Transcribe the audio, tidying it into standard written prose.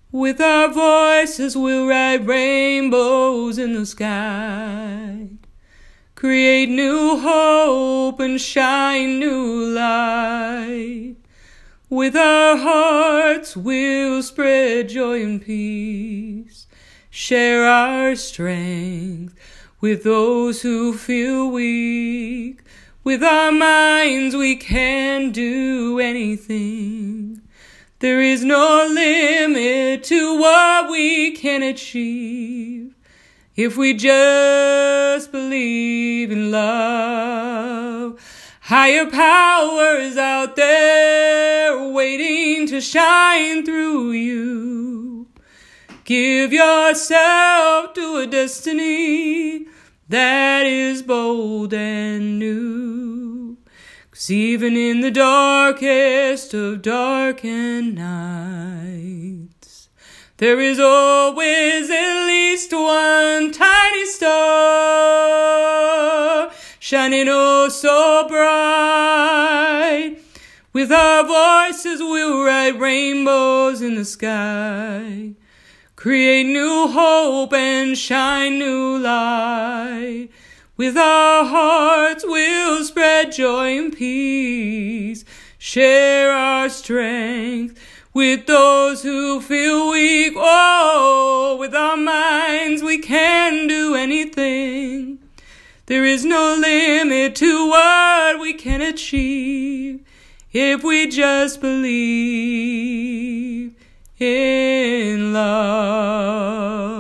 With our voices we'll write rainbows in the sky, create new hope and shine new light. With our hearts we'll spread joy and peace, share our strength with those who feel weak. With our minds we can do anything. There is no limit to what we can achieve if we just believe in love. Higher powers out there waiting to shine through you. Give yourself to a destiny that is bold and new. 'Cause even in the darkest of darkened nights, there is always at least one tiny star shining oh so bright. With our voices we'll write rainbows in the sky, create new hope and shine new light. With our hearts we'll spread joy and peace, share our strength with those who feel weak. Oh, with our minds we can do anything. There is no limit to what we can achieve if we just believe in love.